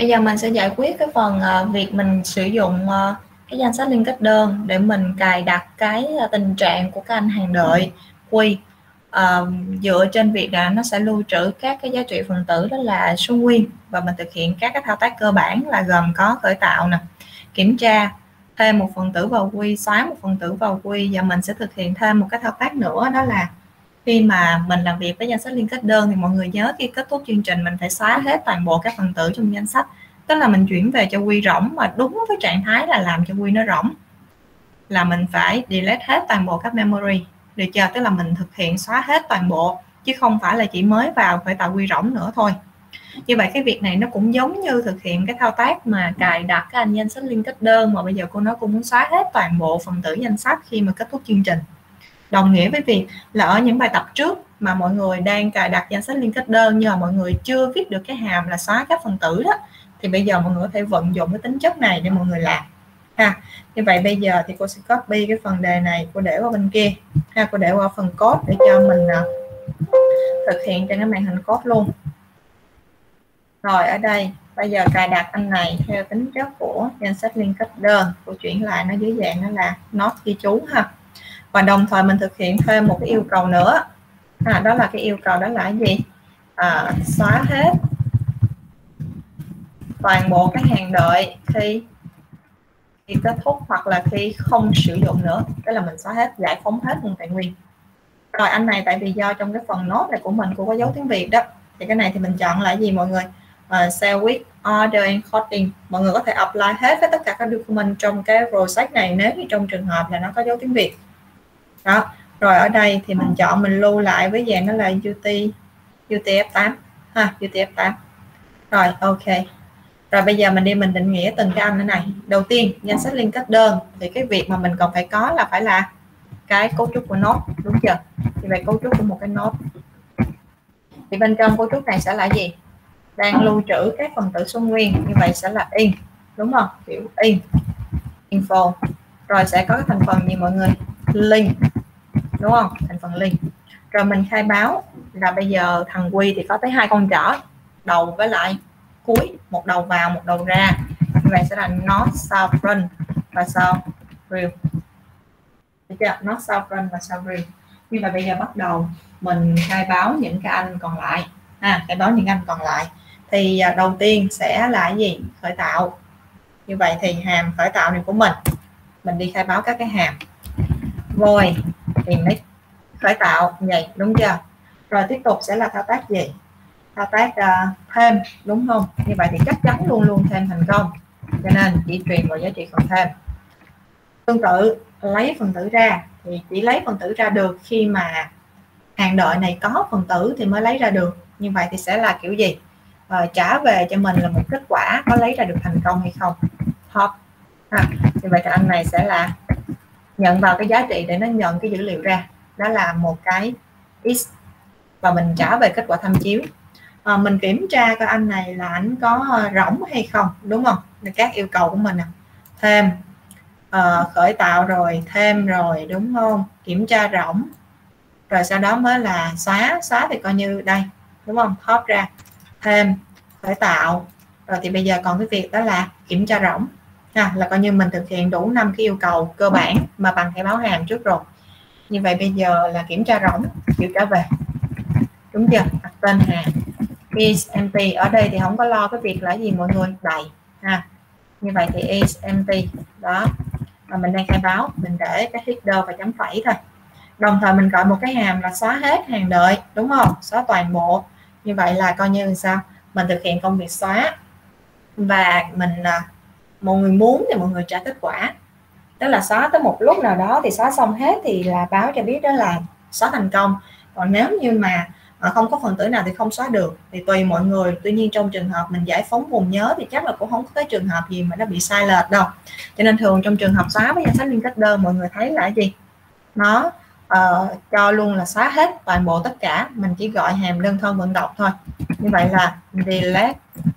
Bây giờ mình sẽ giải quyết cái phần việc mình sử dụng cái danh sách liên kết đơn để mình cài đặt cái tình trạng của các anh hàng đợi quy dựa trên việc là nó sẽ lưu trữ các cái giá trị phần tử đó là số nguyên, và mình thực hiện các cái thao tác cơ bản là gồm có khởi tạo nè, kiểm tra, thêm một phần tử vào quy, xóa một phần tử vào quy, và mình sẽ thực hiện thêm một cái thao tác nữa, đó là khi mà mình làm việc với danh sách liên kết đơn thì mọi người nhớ khi kết thúc chương trình mình phải xóa hết toàn bộ các phần tử trong danh sách, tức là mình chuyển về cho quy rỗng, mà đúng với trạng thái là làm cho quy nó rỗng là mình phải delete hết toàn bộ các memory, được chưa? Tức là mình thực hiện xóa hết toàn bộ chứ không phải là chỉ mới vào phải tạo quy rỗng nữa thôi. Như vậy cái việc này nó cũng giống như thực hiện cái thao tác mà cài đặt cái danh sách liên kết đơn, mà bây giờ cô nói cô muốn xóa hết toàn bộ phần tử danh sách khi mà kết thúc chương trình. Đồng nghĩa với việc là ở những bài tập trước mà mọi người đang cài đặt danh sách liên kết đơn nhưng mà mọi người chưa viết được cái hàm là xóa các phần tử đó, thì bây giờ mọi người có thể vận dụng cái tính chất này để mọi người làm ha. Như vậy bây giờ thì cô sẽ copy cái phần đề này, cô để qua bên kia ha, cô để qua phần code để cho mình thực hiện trên cái màn hình code luôn. Rồi ở đây bây giờ cài đặt anh này theo tính chất của danh sách liên kết đơn, cô chuyển lại nó dưới dạng đó là nốt ghi chú ha. Và đồng thời mình thực hiện thêm một cái yêu cầu nữa, đó là cái yêu cầu đó là cái gì? Xóa hết toàn bộ các hàng đợi khi kết thúc hoặc là khi không sử dụng nữa, tức là mình xóa hết, giải phóng hết nguồn tài nguyên. Rồi anh này tại vì do trong cái phần nốt này của mình cũng có dấu tiếng Việt đó, thì cái này thì mình chọn là gì mọi người? Cell with order encoding. Mọi người có thể apply hết với tất cả các document trong cái project này nếu như trong trường hợp là nó có dấu tiếng Việt đó. Rồi ở đây thì mình chọn mình lưu lại với dạng đó là UTF-8 ha, UTF-8. Rồi ok. Rồi bây giờ mình đi mình định nghĩa từng cái anh thế này. Đầu tiên danh sách liên kết đơn thì cái việc mà mình còn phải có là phải là cái cấu trúc của node, đúng chưa? Thì về cấu trúc của một cái node thì bên trong cấu trúc này sẽ là gì? Đang lưu trữ các phần tử số nguyên, như vậy sẽ là in, đúng không? Kiểu in info. Rồi sẽ có cái thành phần gì mọi người? Link, đúng không? Thành phần link. Rồi mình khai báo là bây giờ thằng quy thì có tới 2 con chỏ, đầu với lại cuối, một đầu vào một đầu ra, như vậy sẽ là not sovereign và sovereign, được chưa? Not sovereign và sovereign. Như vậy bây giờ bắt đầu mình khai báo những cái anh còn lại khai báo những anh còn lại thì đầu tiên sẽ là cái gì? Khởi tạo. Như vậy thì hàm khởi tạo này của mình đi khai báo các cái hàm void init khởi tạo vậy, đúng chưa? Rồi tiếp tục sẽ là thao tác gì? Thao tác thêm, đúng không? Như vậy thì chắc chắn luôn luôn thêm thành công, cho nên chỉ truyền vào giá trị phần thêm. Tương tự lấy phần tử ra thì chỉ lấy phần tử ra được khi mà hàng đợi này có phần tử thì mới lấy ra được. Như vậy thì sẽ là kiểu gì? Trả về cho mình là một kết quả có lấy ra được thành công hay không. Top. Như vậy thì anh này sẽ là nhận vào cái giá trị để nó nhận cái dữ liệu ra, đó là một cái x, và mình trả về kết quả tham chiếu. Mình kiểm tra coi anh này là anh có rỗng hay không, đúng không? Các yêu cầu của mình thêm khởi tạo rồi, thêm rồi, đúng không? Kiểm tra rỗng, rồi sau đó mới là xóa thì coi như đây, đúng không? Top ra, thêm, khởi tạo, rồi thì bây giờ còn cái việc đó là kiểm tra rỗng là coi như mình thực hiện đủ 5 cái yêu cầu cơ bản mà bằng khai báo hàm trước rồi. Như vậy bây giờ là kiểm tra rỗng, chịu trả về, đúng chưa? Đặt tên hàm is empty. Ở đây thì không có lo cái việc là gì mọi người, đầy như vậy thì is empty đó, và mình đang khai báo, mình để cái header và chấm phẩy thôi. Đồng thời mình gọi một cái hàm là xóa hết hàng đợi, đúng không? Xóa toàn bộ. Như vậy là coi như sao? Mình thực hiện công việc xóa, và mọi người muốn thì mọi người trả kết quả, tức là xóa tới một lúc nào đó thì xóa xong hết thì là báo cho biết đó là xóa thành công. Còn nếu như mà không có phần tử nào thì không xóa được, thì tùy mọi người. Tuy nhiên trong trường hợp mình giải phóng vùng nhớ thì chắc là cũng không có cái trường hợp gì mà nó bị sai lệch đâu, cho nên thường trong trường hợp xóa với danh sách liên kết đơn mọi người thấy là cái gì? Nó cho luôn là xóa hết toàn bộ tất cả, mình chỉ gọi hàm đơn thân vận đọc thôi. Như vậy là delete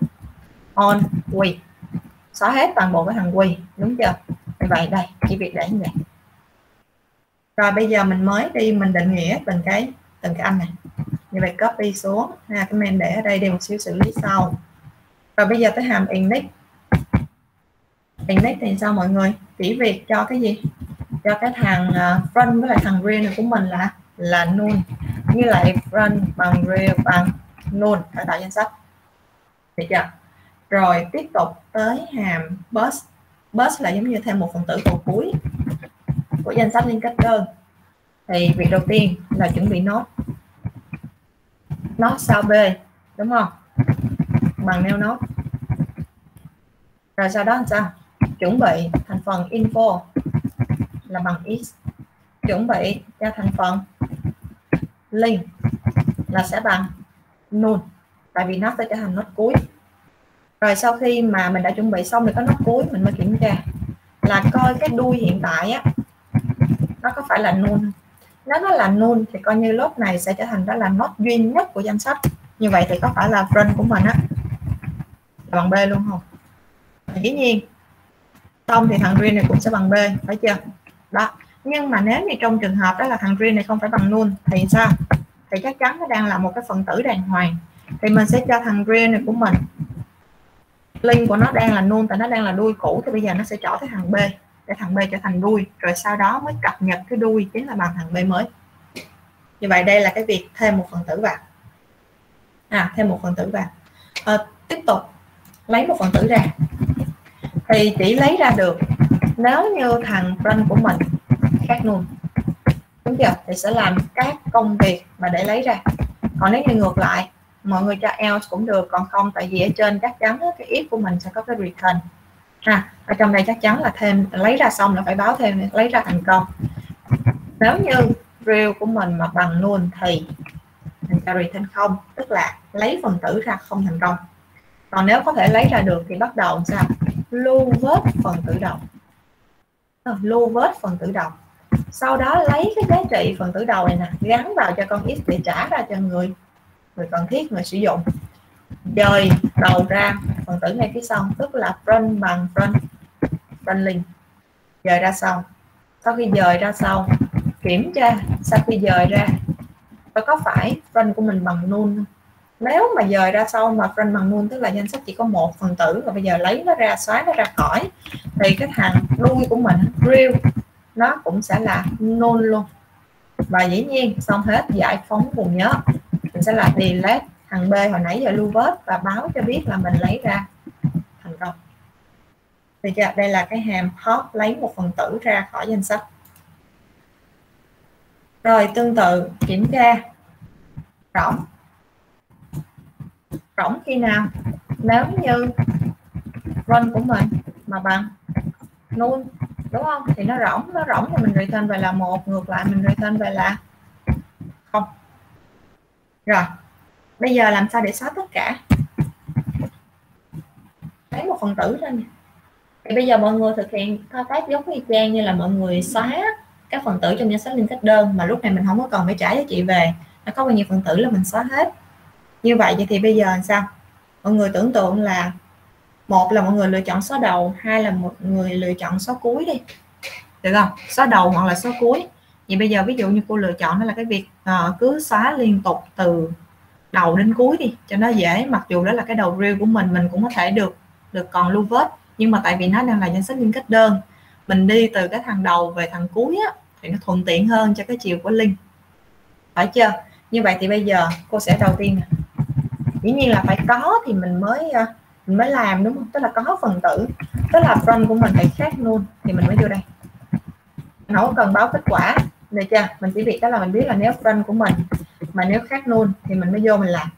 on quy, xóa hết toàn bộ cái thằng quy, đúng chưa? Như vậy đây chỉ việc để như vậy. Rồi bây giờ mình mới đi mình định nghĩa từng cái anh này. Như vậy copy xuống cái main để ở đây, để một xíu xử lý sau. Rồi bây giờ tới hàm init. Init thì sao mọi người? Chỉ việc cho cái gì? Cho cái thằng front với lại thằng real này của mình là null, như lại front bằng real bằng null ở tại danh sách, được chưa? Rồi tiếp tục tới hàm bus. Bus là giống như thêm một phần tử cầu cuối của danh sách liên kết đơn. Thì việc đầu tiên là chuẩn bị nốt sao B, đúng không? Bằng nêu nốt. Rồi sau đó làm sao? Chuẩn bị thành phần info là bằng x, chuẩn bị cho thành phần link là sẽ bằng null, tại vì nó sẽ trở thành nốt cuối. Rồi sau khi mà mình đã chuẩn bị xong được cái nốt cuối, mình mới kiểm tra là coi cái đuôi hiện tại á nó có phải là null. Nếu nó là null thì coi như lốt này sẽ trở thành đó là nốt duy nhất của danh sách. Như vậy thì có phải là front của mình á là bằng B luôn không? Dĩ nhiên xong thì thằng real này cũng sẽ bằng B, phải chưa? Đó. Nhưng mà nếu như trong trường hợp đó là thằng real này không phải bằng null thì sao? Thì chắc chắn nó đang là một cái phần tử đàng hoàng. Thì mình sẽ cho thằng real này của mình link của nó đang là null, tại nó đang là đuôi cũ, thì bây giờ nó sẽ trỏ tới thằng B để thằng B trở thành đuôi, rồi sau đó mới cập nhật cái đuôi chính là bằng thằng B mới. Như vậy đây là cái việc thêm một phần tử vào. Thêm một phần tử vào. Tiếp tục lấy một phần tử ra. Thì chỉ lấy ra được nếu như thằng front của mình khác null, đúng chưa? Thì sẽ làm các công việc mà để lấy ra. Còn nếu như ngược lại, mọi người cho else cũng được, còn không tại vì ở trên chắc chắn cái if của mình sẽ có cái return. Ở trong đây chắc chắn là thêm lấy ra xong là phải báo thêm lấy ra thành công. Nếu như real của mình mà bằng null thì mình cho return không, tức là lấy phần tử ra không thành công. Còn nếu có thể lấy ra được thì bắt đầu sao? Lưu vết phần tử đầu. Lưu vết phần tử đầu. Sau đó lấy cái giá trị phần tử đầu này nè, gắn vào cho con x để trả ra cho người cần thiết, người sử dụng. Dời đầu ra phần tử ngay phía sau, tức là front bằng front link. Dời ra sau. Sau khi dời ra sau, kiểm tra sau khi dời ra có phải front của mình bằng null. Nếu mà dời ra sau mà front bằng null, tức là danh sách chỉ có một phần tử, và bây giờ lấy nó ra, xóa nó ra khỏi, thì cái thằng đuôi của mình real nó cũng sẽ là null luôn. Và dĩ nhiên xong hết giải phóng vùng nhớ, mình sẽ là delete thằng B hồi nãy giờ lưu vết và báo cho biết là mình lấy ra thành công. Thì đây là cái hàm pop lấy một phần tử ra khỏi danh sách. Rồi tương tự kiểm tra rỗng khi nào? Nếu như run của mình mà bằng null, đúng không? Thì nó rỗng thì mình return về là 1, ngược lại mình return về là 0. Rồi bây giờ làm sao để xóa tất cả? Lấy một phần tử ra nè. Thì bây giờ mọi người thực hiện thao tác giống y chang như là mọi người xóa các phần tử trong danh sách liên kết đơn, mà lúc này mình không có cần phải trả giá trị về, nó có bao nhiêu phần tử là mình xóa hết. Như vậy thì bây giờ làm sao? Mọi người tưởng tượng là một là mọi người lựa chọn số đầu, hai là một người lựa chọn số cuối đi, được không? Số đầu hoặc là số cuối. Vậy bây giờ ví dụ như cô lựa chọn đó là cái việc cứ xóa liên tục từ đầu đến cuối đi cho nó dễ, mặc dù đó là cái đầu real của mình cũng có thể được còn lưu vết, nhưng mà tại vì nó đang là danh sách liên kết đơn, mình đi từ cái thằng đầu về thằng cuối á, thì nó thuận tiện hơn cho cái chiều của link, phải chưa? Như vậy thì bây giờ cô sẽ đầu tiên dĩ nhiên là phải có thì mình mới làm, đúng không? Tức là có phần tử, tức là front của mình phải khác null thì mình mới vô đây, mình không cần báo kết quả, được chưa? Mình chỉ việc đó là mình biết là nếu front của mình mà nếu khác null thì mình mới vô mình làm.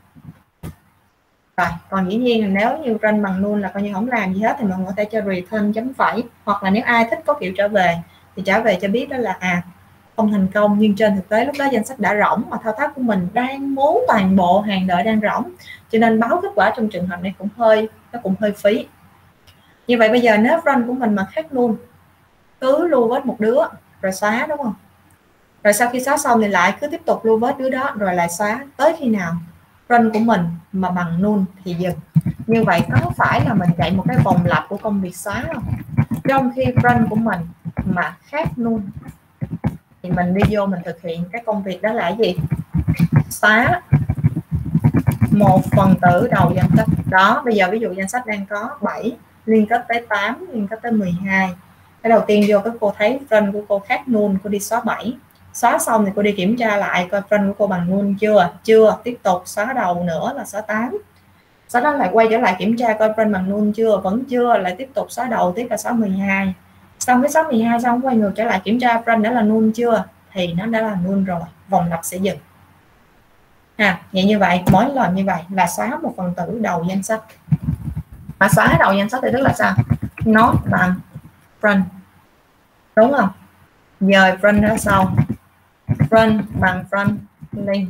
Rồi còn dĩ nhiên là nếu như front bằng null là coi như không làm gì hết, thì mọi người có thể cho return chấm phẩy, hoặc là nếu ai thích có kiểu trở về thì trở về cho biết đó là không thành công, nhưng trên thực tế lúc đó danh sách đã rỗng mà thao tác của mình đang muốn toàn bộ hàng đợi đang rỗng, cho nên báo kết quả trong trường hợp này cũng hơi phí. Như vậy bây giờ nếu front của mình mà khác null, cứ lưu vết một đứa rồi xóa, đúng không? Rồi sau khi xóa xong thì lại cứ tiếp tục lưu vết đứa đó rồi lại xóa tới khi nào front của mình mà bằng null thì dừng. Như vậy có phải là mình chạy một cái vòng lặp của công việc xóa không? Trong khi front của mình mà khác null thì mình đi vô mình thực hiện cái công việc đó là gì? Xóa một phần tử đầu danh sách. Đó, bây giờ ví dụ danh sách đang có 7 liên kết tới 8, liên kết tới 12. Cái đầu tiên vô, cái cô thấy friend của cô khác null, cô đi xóa 7. Xóa xong thì cô đi kiểm tra lại coi friend của cô bằng null chưa. Chưa, tiếp tục xóa đầu nữa là xóa 8. Sau đó lại quay trở lại kiểm tra coi friend bằng null chưa, vẫn chưa, lại tiếp tục xóa đầu, tiếp là xóa 12. Xong cái xóa 12 xong quay ngược trở lại kiểm tra friend đã là null chưa, thì nó đã là null rồi, vòng lặp sẽ dừng. Vậy như vậy, mỗi lần như vậy là xóa một phần tử đầu danh sách. Mà xóa đầu danh sách thì tức là sao? Not bằng friend, đúng không? Dời friend ra sau, friend bằng friend link.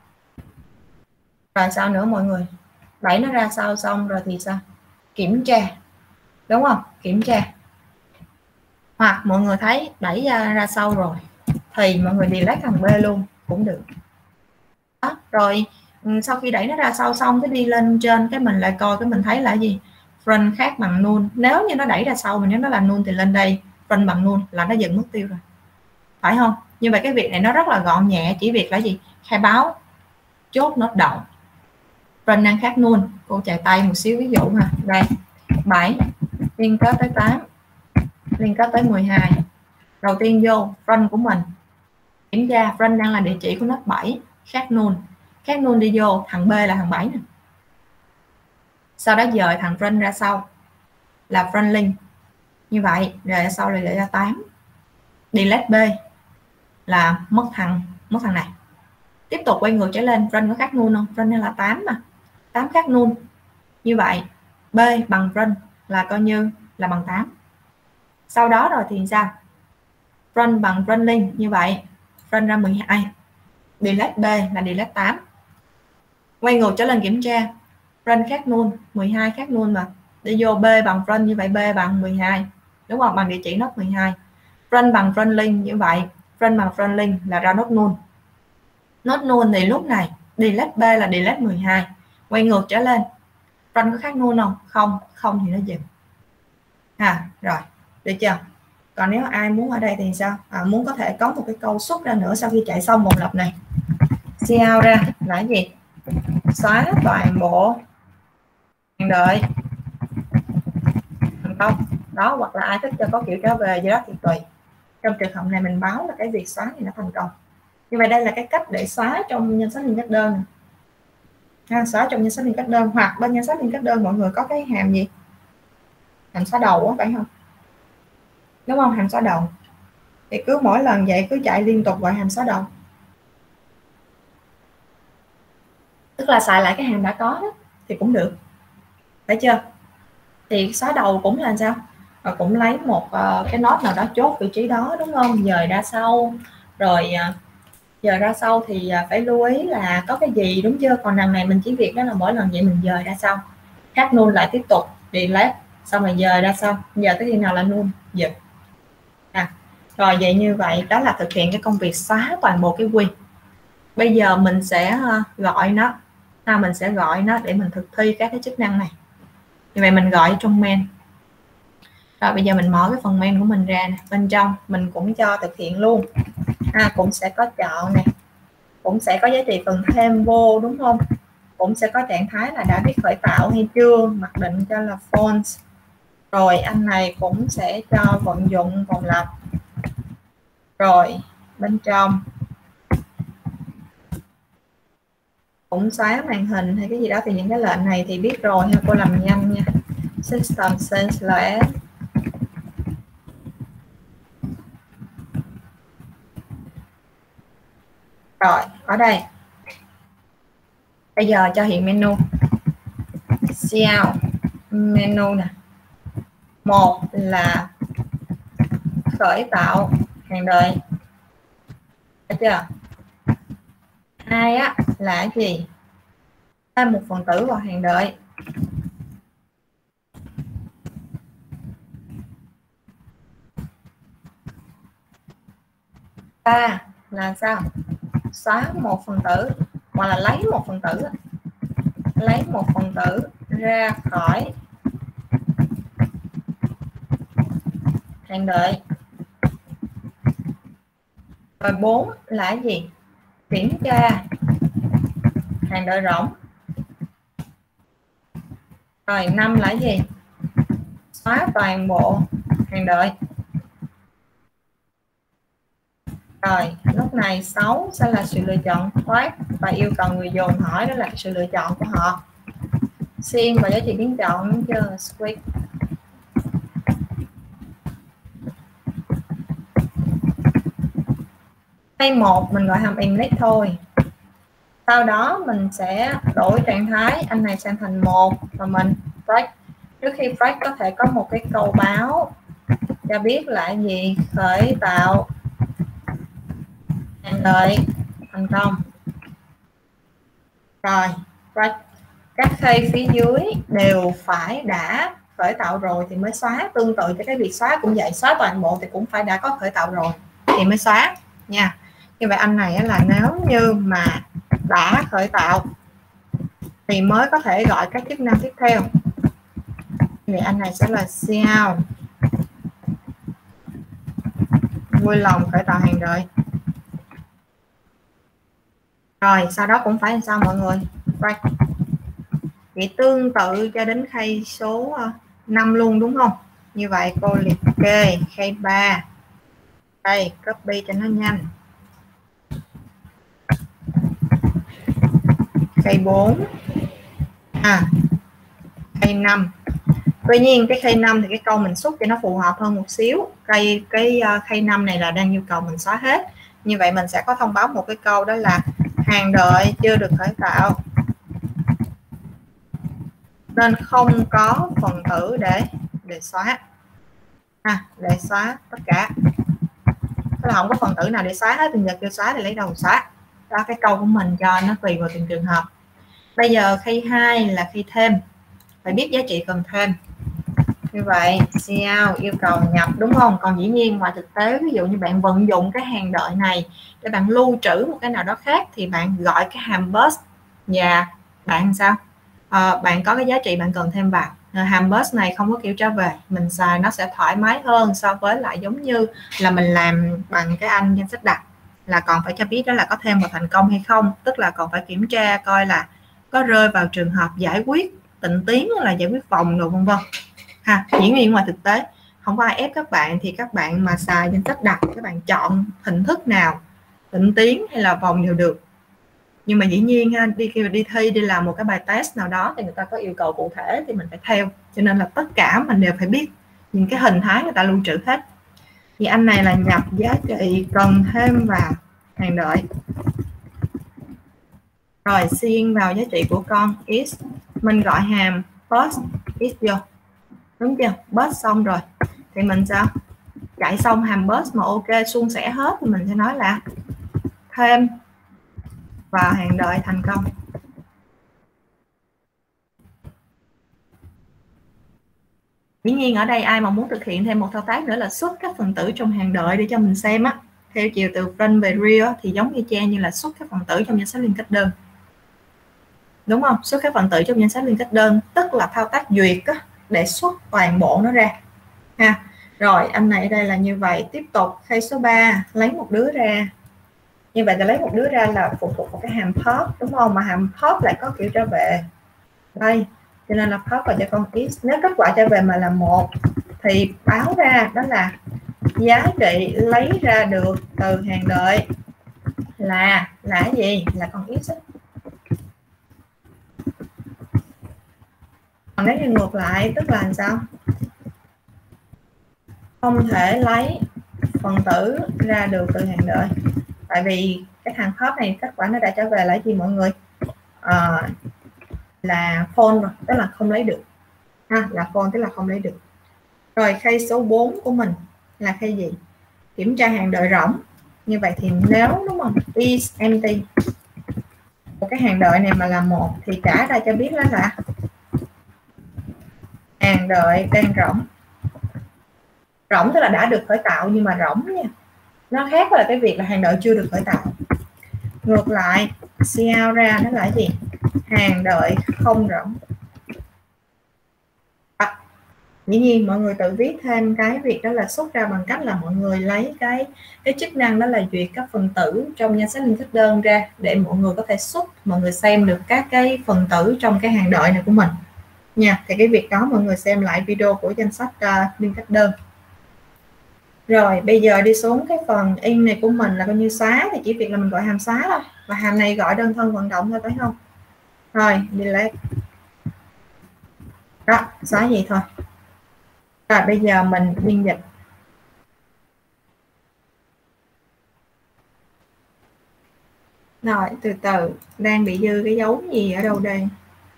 Rồi sao nữa mọi người? Đẩy nó ra sau xong rồi thì sao? Kiểm tra, đúng không? Kiểm tra. Hoặc mọi người thấy đẩy ra sau rồi thì mọi người delete thằng B luôn cũng được. Đó, rồi sau khi đẩy nó ra sau xong cái đi lên trên, cái mình lại coi cái mình thấy là gì? Friend khác bằng null. Nếu như nó đẩy ra sau, mà nếu nó là null thì lên đây friend bằng null là nó dừng mất tiêu rồi, phải không? Như vậy cái việc này nó rất là gọn nhẹ, chỉ việc là gì? Khai báo, chốt nốt động. Friend đang khác null, cô chạy tay một xíu ví dụ ha. Đây 7 liên kết tới 8, liên kết tới 12. Đầu tiên vô friend của mình, kiểm tra friend đang là địa chỉ của nốt 7, khác null đi vô, thằng B là thằng 7 nè. Sau đó dời thằng friend ra sau là friend link. Như vậy rồi sau là để ra 8, delete B là mất thằng này. Tiếp tục quay ngược trở lên, friend có khác null không? Friend này là 8 mà, 8 khác null. Như vậy B bằng friend là coi như là bằng 8. Sau đó rồi thì sao? Friend bằng friend link, như vậy friend ra 12, delete B là delete 8. Quay ngược trở lên kiểm tra, friend khác null, 12 khác null mà, đi vô B bằng friend, như vậy B bằng 12, đúng không? Bằng địa chỉ nốt 12. Friend bằng friend link, như vậy friend bằng friend link là ra nốt null. Nốt null thì lúc này delete B là delete 12. Quay ngược trở lên, friend có khác null không? Không thì nó dừng. Rồi, được chưa? Còn nếu ai muốn ở đây thì sao? Muốn có thể có một cái câu xuất ra nữa sau khi chạy xong vòng lặp này. Cout ra là gì? Xóa toàn bộ hàng đợi thành công. Đó, hoặc là ai thích cho có kiểu trở về gì đó thì tùy. Trong trường hợp này mình báo là cái việc xóa thì nó thành công. Như vậy đây là cái cách để xóa trong danh sách liên kết đơn. Xóa trong danh sách liên kết đơn, hoặc bên danh sách liên kết đơn mọi người có cái hàm gì? Hàm xóa đầu, phải không? Đúng không? Hàm xóa đầu. Thì cứ mỗi lần vậy cứ chạy liên tục gọi hàm xóa đầu. Tức là xài lại cái hàm đã có đó, thì cũng được. Phải chưa? Thì xóa đầu cũng là sao? Cũng lấy một cái nốt nào đó chốt vị trí đó, đúng không? Dời ra sau. Rồi dời ra sau thì phải lưu ý là có cái gì, đúng chưa? Còn đằng này mình chỉ việc đó là mỗi lần vậy mình dời ra sau, khác null lại tiếp tục delete, xong rồi dời ra sau, giờ tới khi nào là null dừng. Rồi vậy như vậy đó là thực hiện cái công việc xóa toàn bộ cái quy. Bây giờ mình sẽ gọi nó, mình sẽ gọi nó để mình thực thi các cái chức năng này. Như vậy mình gọi trong main. Rồi bây giờ mình mở cái phần main của mình ra nè. Bên trong mình cũng cho thực hiện luôn. Cũng sẽ có chọn nè, cũng sẽ có giá trị phần thêm vô, đúng không? Cũng sẽ có trạng thái là đã biết khởi tạo hay chưa, mặc định cho là false. Rồi anh này cũng sẽ cho vận dụng vòng lặp. Rồi bên trong cũng xóa màn hình hay cái gì đó, thì những cái lệnh này thì biết rồi ha, cô làm nhanh nha. System sense là rồi ở đây. Bây giờ cho hiện menu. Cout menu nè. Một là khởi tạo hàng đợi, được chưa? Hai á là cái gì? Thêm một phần tử vào hàng đợi. Ba là sao? Xóa một phần tử, hoặc là lấy một phần tử, lấy một phần tử ra khỏi hàng đợi. Rồi 4 là cái gì? Kiểm tra hàng đợi rỗng. Rồi 5 là gì? Xóa toàn bộ hàng đợi. Rồi lúc này 6 sẽ là sự lựa chọn thoát và yêu cầu người dùng hỏi đó là sự lựa chọn của họ. Xuyên và giá trị biến chọn chưa? Squid. Hay một mình gọi hàm init thôi. Sau đó mình sẽ đổi trạng thái anh này sang thành 1 và mình break. Trước khi break có thể có một cái câu báo cho biết là gì? Khởi tạo hàng đợi thành công. Rồi break. Các key phía dưới đều phải đã khởi tạo rồi thì mới xóa. Tương tự cho cái việc xóa cũng vậy, xóa toàn bộ thì cũng phải đã có khởi tạo rồi thì mới xóa nha. Như vậy anh này là nếu như mà đã khởi tạo thì mới có thể gọi các chức năng tiếp theo. Vậy anh này sẽ là cout vui lòng khởi tạo hàng đợi. Rồi sau đó cũng phải làm sao mọi người? Break. Vậy tương tự cho đến khay số 5 luôn đúng không? Như vậy cô liệt kê khay 3. Đây, copy cho nó nhanh. Khay 4. Khay 5. Tuy nhiên cái khay 5 thì cái câu mình xuất cho nó phù hợp hơn một xíu. Khay 5 này là đang yêu cầu mình xóa hết. Như vậy mình sẽ có thông báo một cái câu đó là hàng đợi chưa được khởi tạo nên không có phần tử để xóa. Để xóa tất cả. Tức là không có phần tử nào để xóa hết, bây giờ kêu xóa thì lấy đâu xóa. Đó, cái câu của mình cho nó tùy vào từng trường hợp. Bây giờ khay 2 là khay thêm, phải biết giá trị cần thêm. Như vậy cout yêu cầu nhập đúng không? Còn dĩ nhiên ngoài thực tế ví dụ như bạn vận dụng cái hàng đợi này để bạn lưu trữ một cái nào đó khác thì bạn gọi cái hàm burst và bạn sao? Bạn có cái giá trị bạn cần thêm vào. Hàm burst này không có kiểu trở về, mình xài nó sẽ thoải mái hơn so với lại giống như là mình làm bằng cái anh danh sách đặt là còn phải cho biết đó là có thêm vào thành công hay không, tức là còn phải kiểm tra coi là có rơi vào trường hợp giải quyết tịnh tiến là giải quyết vòng rồi vân vân. Dĩ nhiên ngoài thực tế không có ai ép các bạn, thì các bạn mà xài danh sách đặt các bạn chọn hình thức nào tịnh tiến hay là vòng đều được. Nhưng mà dĩ nhiên khi đi thi đi làm một cái bài test nào đó thì người ta có yêu cầu cụ thể thì mình phải theo, cho nên là tất cả mình đều phải biết những cái hình thái người ta lưu trữ hết. Thì anh này là nhập giá trị cần thêm vào hàng đợi, rồi xuyên vào giá trị của con is, mình gọi hàm post is vô, đúng chưa? Post xong rồi thì mình sao chạy xong hàm post mà ok suôn sẻ hết thì mình sẽ nói là thêm vào hàng đợi thành công. Dĩ nhiên ở đây ai mà muốn thực hiện thêm một thao tác nữa là xuất các phần tử trong hàng đợi để cho mình xem á, theo chiều từ front về rear thì giống như chang như là xuất các phần tử trong danh sách liên kết đơn, đúng không? Xuất các phần tử trong danh sách liên kết đơn tức là thao tác duyệt á, để xuất toàn bộ nó ra ha. Rồi anh này ở đây là như vậy. Tiếp tục khay số 3 lấy một đứa ra. Như vậy là lấy một đứa ra là phụ thuộc vào cái hàm pop đúng không? Mà hàm pop lại có kiểu trở về đây, cho nên là pop vào cho con is. Nếu kết quả trở về mà là 1 thì báo ra đó là giá trị lấy ra được từ hàng đợi là gì? Là con is. Còn nếu như ngược lại tức là sao? Không thể lấy phần tử ra được từ hàng đợi, tại vì cái hàng pop này kết quả nó đã trở về là gì mọi người? Là false rồi, tức là không lấy được là false tức là không lấy được. Rồi khay số 4 của mình là khay gì? Kiểm tra hàng đợi rỗng. Như vậy thì nếu đúng không, is empty, một cái hàng đợi này mà là 1 thì trả ra cho biết đó là hàng đợi đang rỗng. Rỗng tức là đã được khởi tạo nhưng mà rỗng nha, nó khác với cái việc là hàng đợi chưa được khởi tạo. Ngược lại cout ra nó là gì? Hàng đợi không rỗng. Dĩ nhiên mọi người tự viết thêm cái việc đó là xuất ra bằng cách là mọi người lấy cái chức năng đó là duyệt các phần tử trong danh sách liên kết đơn ra để mọi người có thể xuất, mọi người xem được các cái phần tử trong cái hàng đợi này của mình nha. Thì cái việc đó mọi người xem lại video của danh sách liên kết đơn. Rồi bây giờ đi xuống cái phần in này của mình là coi như xóa, thì chỉ việc là mình gọi hàm xóa thôi, và hàm này gọi đơn thân vận động thôi, phải không? Rồi delete, đó xóa vậy thôi. Rồi bây giờ mình biên dịch. Rồi từ từ, đang bị dư cái dấu gì ở đâu đây?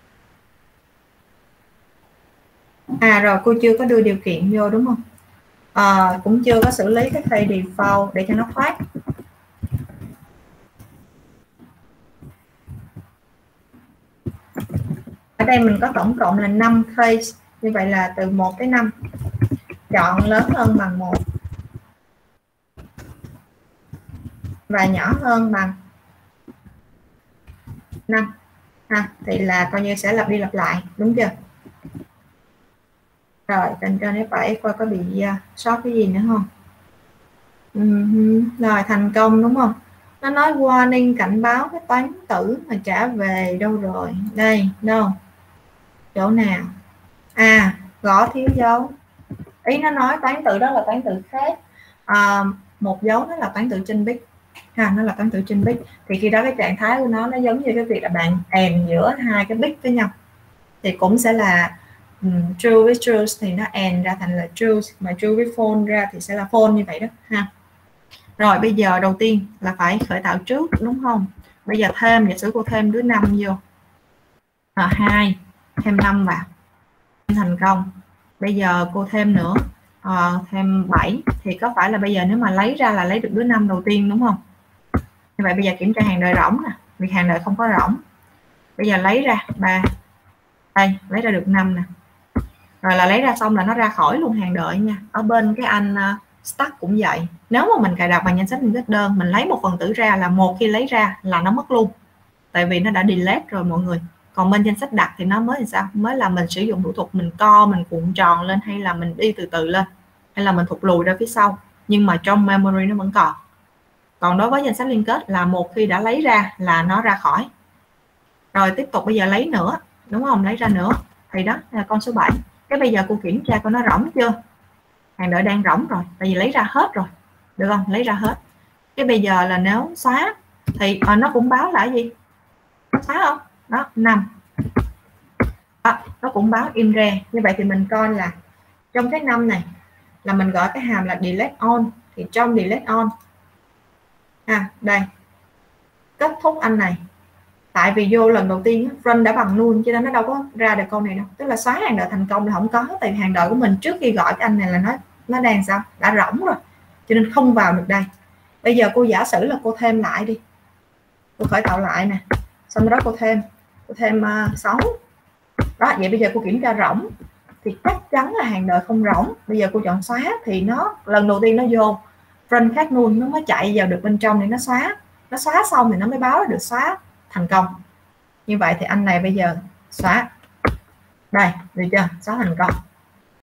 À rồi, cô chưa có đưa điều kiện vô đúng không? Cũng chưa có xử lý cái file default để cho nó thoát. Ở đây mình có tổng cộng là 5 case, như vậy là từ 1 tới 5. Chọn lớn hơn bằng 1 và nhỏ hơn bằng 5 ha, thì là coi như sẽ lặp đi lặp lại, đúng chưa? Rồi trên F7 coi có bị sót cái gì nữa không? Rồi thành công đúng không? Nó nói warning cảnh báo cái toán tử mà trả về đâu rồi? Đây, đâu? Chỗ nào? À, gõ thiếu dấu. Ý nó nói toán tử đó là toán tử khác. Một dấu nó là toán tử trên bit ha, nó là toán tử trên bit. Thì khi đó cái trạng thái của nó giống như cái việc là bạn and giữa hai cái bit với nhau, thì cũng sẽ là true với true thì nó and ra thành là true, mà true với false ra thì sẽ là false, như vậy đó ha. Rồi bây giờ đầu tiên là phải khởi tạo trước đúng không? Bây giờ thêm, giả sử cô thêm đứa 5 vô, 2 thêm 5 vào, thành công. Bây giờ cô thêm nữa, thêm 7, thì có phải là bây giờ nếu mà lấy ra là lấy được đứa 5 đầu tiên đúng không? Như vậy bây giờ kiểm tra hàng đợi rỗng nè, vì hàng đợi không có rỗng. Bây giờ lấy ra 3, đây lấy ra được 5 nè, rồi là lấy ra xong là nó ra khỏi luôn hàng đợi nha. Ở bên cái anh stack cũng vậy, nếu mà mình cài đặt bằng danh sách liên kết đơn, mình lấy một phần tử ra là một khi lấy ra là nó mất luôn, tại vì nó đã delete rồi mọi người. Còn bên danh sách đặt thì nó mới làm sao? Mới là mình sử dụng thủ thuật mình co, mình cuộn tròn lên, hay là mình đi từ từ lên, hay là mình thụt lùi ra phía sau, nhưng mà trong memory nó vẫn còn. Còn đối với danh sách liên kết là một khi đã lấy ra là nó ra khỏi. Rồi tiếp tục bây giờ lấy nữa đúng không? Lấy ra nữa thì đó là con số 7. Cái bây giờ cô kiểm tra coi nó rỗng chưa? Hàng đợi đang rỗng rồi, tại vì lấy ra hết rồi, được không? Lấy ra hết. Cái bây giờ là nếu xóa thì nó cũng báo là cái gì? Xóa không? Đó, 5. Nó cũng báo in ra. Như vậy thì mình coi là trong cái 5 này là mình gọi cái hàm là delete on, thì trong delete on đây kết thúc anh này, tại vì vô lần đầu tiên run đã bằng null cho nên nó đâu có ra được câu này đâu, tức là xóa hàng đợi thành công là không có, tại vì hàng đợi của mình trước khi gọi cái anh này là nó đang sao, đã rỗng rồi, cho nên không vào được đây. Bây giờ cô giả sử là cô thêm lại đi, cô khởi tạo lại nè, xong đó cô thêm 6 đó. Vậy bây giờ cô kiểm tra rỗng thì chắc chắn là hàng đợi không rỗng. Bây giờ cô chọn xóa thì nó lần đầu tiên nó vô run khác null, nó mới chạy vào được bên trong để nó xóa xong thì nó mới báo được xóa thành công. Như vậy thì anh này bây giờ xóa đây, được chưa? Xóa thành công.